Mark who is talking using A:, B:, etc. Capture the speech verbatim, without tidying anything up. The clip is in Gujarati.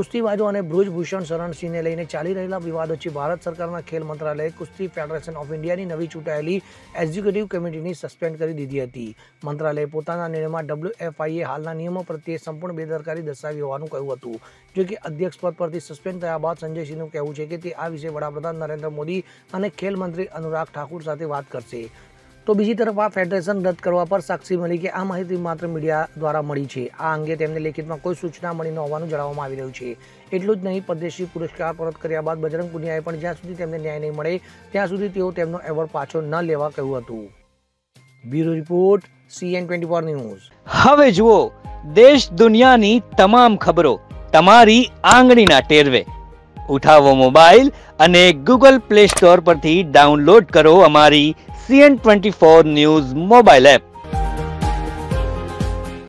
A: કુસ્તીબાજો અને બ્રુજભૂષણ શરણસિંહને લઈને ચાલી રહેલા વિવાદ વચ્ચે ભારત સરકારના ખેલ મંત્રાલયે કુસ્તી ફેડરેશન ઓફ ઇન્ડિયાની નવી ચૂંટાયેલી એક્ઝિક્યુટિવ કમિટીની સસ્પેન્ડ કરી દીધી હતી. મંત્રાલયે પોતાના નિર્ણયમાં ડબલ્યુએફઆઈએ હાલના નિયમો પ્રત્યે સંપૂર્ણ બેદરકારી દર્શાવી હોવાનું કહ્યું હતું. જો કે અધ્યક્ષ પદ પરથી સસ્પેન્ડ થયા બાદ સંજય સિંહનું કહેવું છે કે તે આ વિશે વડાપ્રધાન નરેન્દ્ર મોદી અને ખેલ મંત્રી અનુરાગ ઠાકુર સાથે વાત કરશે. તો બીજી તરફ આ ફેડરેશન રદ કરવા પર સાક્ષી મળી કે આ માહિતી માત્ર મીડિયા દ્વારા મળી છે. આ અંગે તેમને લેખિતમાં કોઈ સૂચના મળી ન હોવાનું જણાવવામાં આવી રહ્યું છે. એટલું જ નહીં, પદ્મશ્રી પુરસ્કાર પરત કર્યા બાદ બજરંગ પુનિયાએ પણ જ્યાં સુધી તેમને ન્યાય નહીં મળે ત્યાં સુધી તેઓ તેમનો એવોર્ડ પાછો ન લેવા કહ્યું હતું. Bureau report CN twenty four news.
B: હવે જુઓ દેશ દુનિયાની તમામ ખબરો તમારી આંગળીના ટેરવે. ઉઠાવો મોબાઈલ અને ગૂગલ પ્લે સ્ટોર પરથી ડાઉનલોડ કરો અમારી CN twenty four news mobile app.